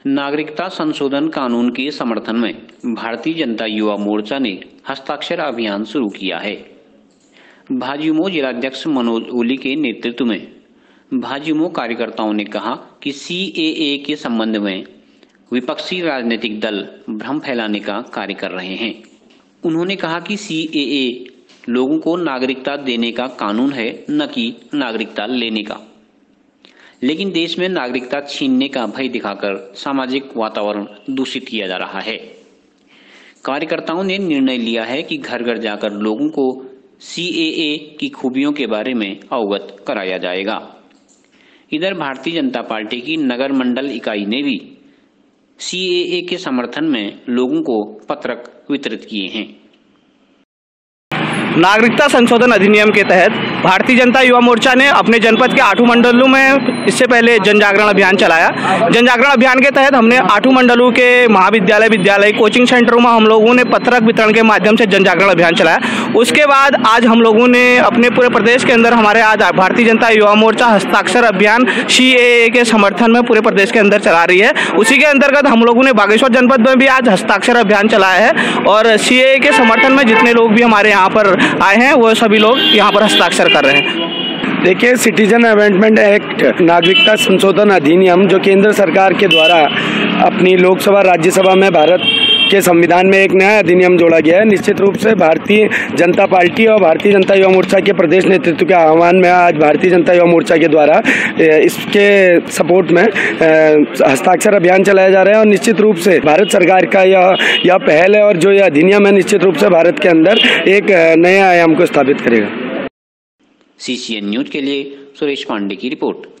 नागरिकता संशोधन कानून के समर्थन में भारतीय जनता युवा मोर्चा ने हस्ताक्षर अभियान शुरू किया है। भाजयुमो जिलाध्यक्ष मनोज ओली के नेतृत्व में भाजयुमो कार्यकर्ताओं ने कहा कि सीएए के संबंध में विपक्षी राजनीतिक दल भ्रम फैलाने का कार्य कर रहे हैं। उन्होंने कहा कि सीएए लोगों को नागरिकता देने का कानून है, न कि नागरिकता लेने का। लेकिन देश में नागरिकता छीनने का भय दिखाकर सामाजिक वातावरण दूषित किया जा रहा है। कार्यकर्ताओं ने निर्णय लिया है कि घर घर जाकर लोगों को सीएए की खूबियों के बारे में अवगत कराया जाएगा। इधर भारतीय जनता पार्टी की नगर मंडल इकाई ने भी सीएए के समर्थन में लोगों को पत्रक वितरित किए हैं। नागरिकता संशोधन अधिनियम के तहत भारतीय जनता युवा मोर्चा ने अपने जनपद के 8 मंडलों में इससे पहले जन जागरण अभियान चलाया। जन जागरण अभियान के तहत हमने 8 मंडलों के महाविद्यालय, विद्यालय, कोचिंग सेंटरों में हम लोगों ने पत्रक वितरण के माध्यम से जन जागरण अभियान चलाया। उसके बाद आज हम लोगों ने अपने पूरे प्रदेश के अंदर हमारे आज भारतीय जनता युवा मोर्चा हस्ताक्षर अभियान सीएए के समर्थन में पूरे प्रदेश के अंदर चला रही है। उसी के अंतर्गत हम लोगों ने बागेश्वर जनपद में भी आज हस्ताक्षर अभियान चलाया है और सीएए के समर्थन में जितने लोग भी हमारे यहाँ पर आए हैं वो सभी लोग यहाँ पर हस्ताक्षर कर रहे हैं। देखिए, सिटीजन अमेंडमेंट एक्ट नागरिकता संशोधन अधिनियम जो केंद्र सरकार के द्वारा अपनी लोकसभा राज्यसभा में भारत के संविधान में एक नया अधिनियम जोड़ा गया है। निश्चित रूप से भारतीय जनता पार्टी और भारतीय जनता युवा मोर्चा के प्रदेश नेतृत्व के आह्वान में आज भारतीय जनता युवा मोर्चा के द्वारा इसके सपोर्ट में हस्ताक्षर अभियान चलाया जा रहा है और निश्चित रूप से भारत सरकार का यह पहल है और जो यह अधिनियम है निश्चित रूप से भारत के अंदर एक नए आयाम को स्थापित करेगा। CCN न्यूज के लिए सुरेश पांडे की रिपोर्ट।